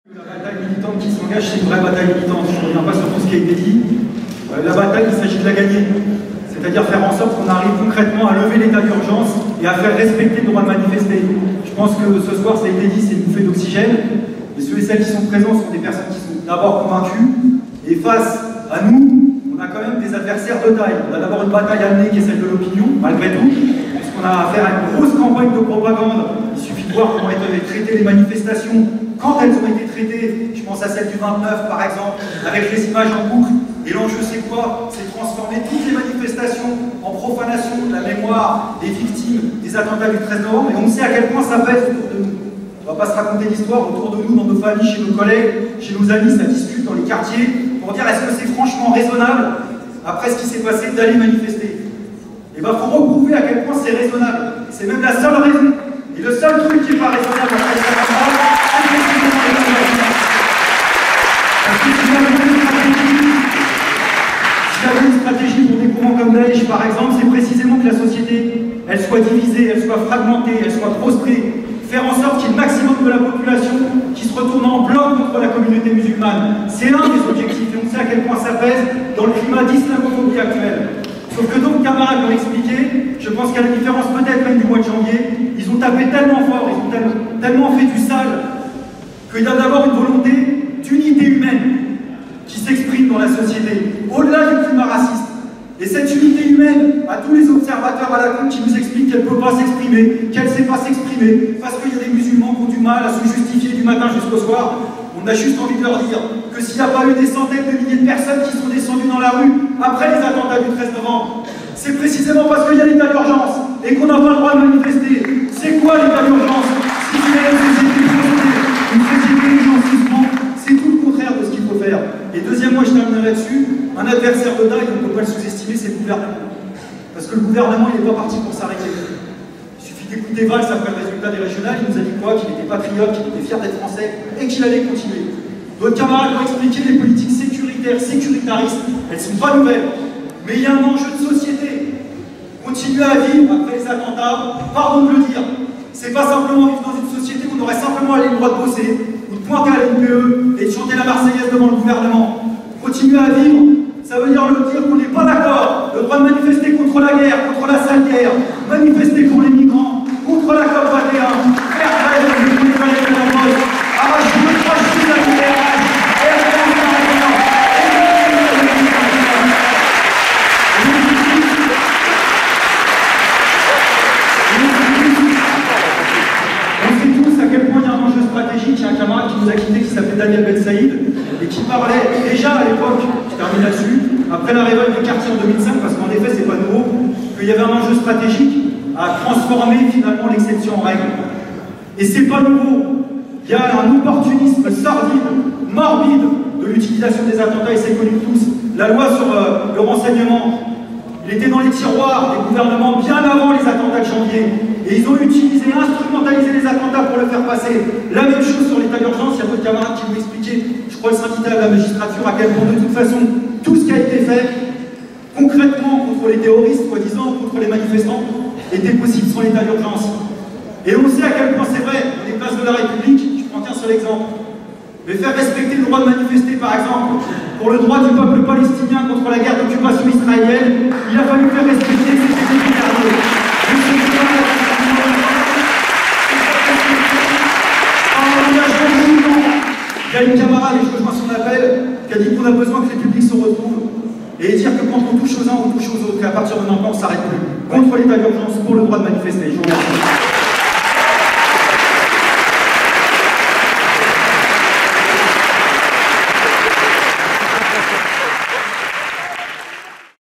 La bataille militante qui s'engage, c'est une vraie bataille militante. Je ne reviens pas sur tout ce qui a été dit. La bataille, il s'agit de la gagner. C'est-à-dire faire en sorte qu'on arrive concrètement à lever l'état d'urgence et à faire respecter le droit de manifester. Je pense que ce soir, ça a été dit, c'est une bouffée d'oxygène. Et ceux et celles qui sont présents sont des personnes qui sont d'abord convaincues. Et face à nous, on a quand même des adversaires de taille. On a d'abord une bataille à mener qui est celle de l'opinion, malgré tout, puisqu'on a affaire à une grosse campagne de propagande. Il suffit de voir comment étaient traitées les manifestations quand elles ont été traitées. Je pense à celle du 29 par exemple, avec les images en boucle. Et l'enjeu c'est quoi? C'est transformer toutes les manifestations en profanation de la mémoire des victimes des attentats du 13 novembre. Et on sait à quel point ça pèse autour de nous. On ne va pas se raconter l'histoire autour de nous, dans nos familles, chez nos collègues, chez nos amis, ça discute dans les quartiers pour dire est-ce que c'est franchement raisonnable, après ce qui s'est passé, d'aller manifester. Et bien il faut reprouver à quel point c'est raisonnable. C'est même la seule raison. Et le seul truc qui n'est pas raisonnable après les attentats, c'est précisément les manifestations. Parce que s'il y avait une stratégie pour des courants comme Daesh, par exemple, c'est précisément que la société, elle soit divisée, elle soit fragmentée, elle soit prostrée. Faire en sorte qu'il y ait le maximum de la population qui se retourne en bloc contre la communauté musulmane. C'est l'un des objectifs, et on sait à quel point ça pèse dans le climat d'islamophobie actuel. Sauf que d'autres camarades l'ont expliqué, je pense qu'à la différence peut-être même du mois de janvier, ils ont tapé tellement fort, ils ont tellement fait du sale, qu'il y a d'abord une volonté d'unité humaine qui s'exprime dans la société, au-delà du climat raciste. Et cette unité humaine, à tous les observateurs à la con qui nous expliquent qu'elle ne peut pas s'exprimer, qu'elle ne sait pas s'exprimer, parce qu'il y a des musulmans qui ont du mal à se justifier du matin jusqu'au soir, on a juste envie de leur dire que s'il n'y a pas eu des centaines de milliers de personnes qui sont descendues dans la rue après les attentats du 13 novembre, c'est précisément parce qu'il y a l'état d'urgence et qu'on n'a pas le droit de manifester. C'est quoi l'état d'urgence? Si vous avez une société urgentisme, c'est tout le contraire de ce qu'il faut faire. Et deuxièmement, je terminerai là-dessus, un adversaire de taille, on ne peut pas le sous-estimer, c'est le gouvernement. Parce que le gouvernement, il n'est pas parti pour s'arrêter. Il suffit d'écouter Valls après le résultat des régionales, il nous a dit quoi? Qu'il était patriote, qu'il était fier d'être français et qu'il allait continuer. D'autres camarades ont expliqué les politiques sécuritaires, sécuritaristes, elles ne sont pas nouvelles. Mais il y a un enjeu de société. Continuer à vivre après les attentats, pardon de le dire, c'est pas simplement vivre dans une société où on aurait simplement le droit de bosser, ou de pointer à l'NPE et de chanter la Marseillaise devant le gouvernement. Continuer à vivre, ça veut dire qu'on n'est pas d'accord. Le droit de manifester contre la guerre, contre la sale guerre, manifester pour les migrants, contre la COP 21, faire grève contre les collègues de la poste, arracher le trash de la libération, stratégique. Il y a un camarade qui nous a quittés qui s'appelait Daniel Ben Saïd et qui parlait déjà à l'époque, je termine là-dessus, après la révolte des quartiers en 2005, parce qu'en effet c'est pas nouveau, qu'il y avait un enjeu stratégique à transformer finalement l'exception en règle. Et c'est pas nouveau. Il y a un opportunisme sordide, morbide de l'utilisation des attentats et c'est connu de tous. La loi sur le renseignement, il était dans les tiroirs des gouvernements bien avant les attentats de janvier. Et ils ont utilisé, instrumentalisé les attentats pour le faire passer. La même chose sur l'état d'urgence, il y a d'autres camarades qui m'ont expliqué, je crois le syndicat de la magistrature, à quel point de toute façon, tout ce qui a été fait, concrètement contre les terroristes, soi-disant, contre les manifestants, était possible sans l'état d'urgence. Et on sait à quel point c'est vrai, dans les places de la République, je prends qu'un seul exemple. Mais faire respecter le droit de manifester, par exemple, pour le droit du peuple palestinien contre la guerre d'occupation israélienne, il a fallu faire respecter ces sécurités. Il y a une camarade, et je rejoins son appel, qui a dit qu'on a besoin que les publics se retrouvent et dire que quand on touche aux uns, on touche aux autres, et à partir de maintenant, on ne s'arrête plus. Contre l'état d'urgence, pour le droit de manifester. Je vous remercie.